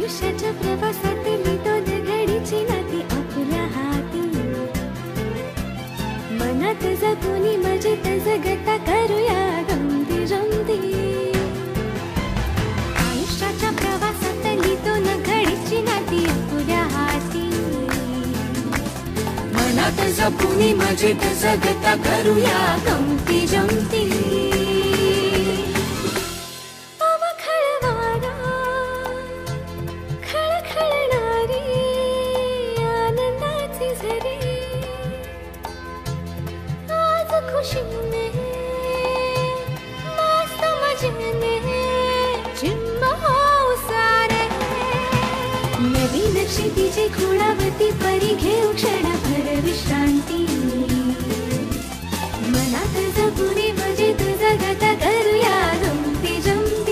आयुष्याच्या प्रवासातली दोन घडीची नाती आपल्या हाती मनात जपून मजेत जगता करूया गमती जमती आयुष्याच्या प्रवासातली दोन घडीची नाती आपल्या हाती मनात जपून मजेत जगता करूया गमती जमती नवीन क्षितिजे खुणावती परी घेऊ क्षणभर विश्रांती मनात जपून मजेत जगता करूया गमती जमती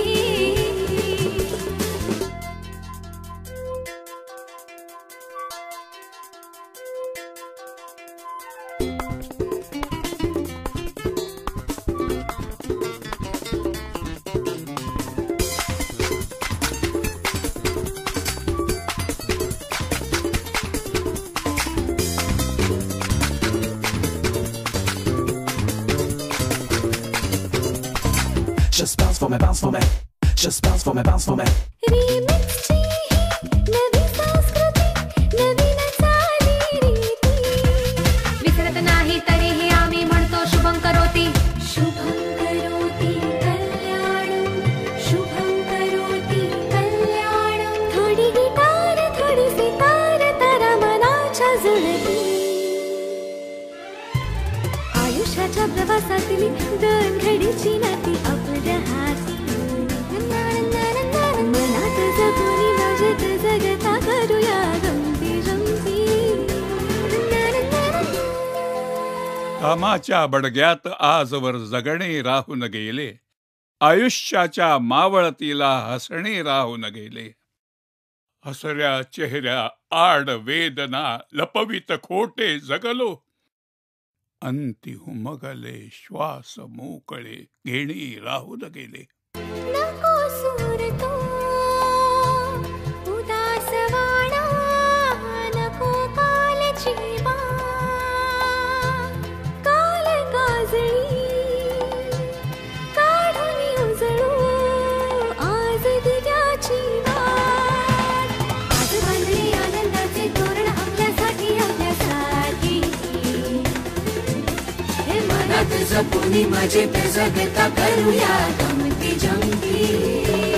Just bounce for me, bounce for me. Just bounce for me, bounce for me. Remix ची नवी संस्कृती नवीन चाली रीती विसरत नाही तरीही आम्ही म्हणतो शुभं करोती कल्याणं शुभं करोती कल्याणं थोडी गिटार थोडी सितार तारा मनाच्या जुळती आयुष्याच्या प्रवासातली दोन घडीची नाती आपल्या हाती मनात जपून मजेत जगता करूया गमती जमती कामाच्या बडग्यात आजवर जगणे राहून गेले आयुष्याच्या मावळतीला हसणे राहून गेले हसऱ्या चेहऱ्या आड वेदना लपवित खोटे जगलो अंती उमगले श्वास मोकळे घेणी राहून गेले नको सूर तो उदास वाणा नको कालची काल गाजळी काढून उजळू आज दिव्याची वाट आज बांधले आनंदाचे तोरण आपल्यासाठी आपल्यासाठी हे मनात जपून मजेत जगता करूया गमती जमती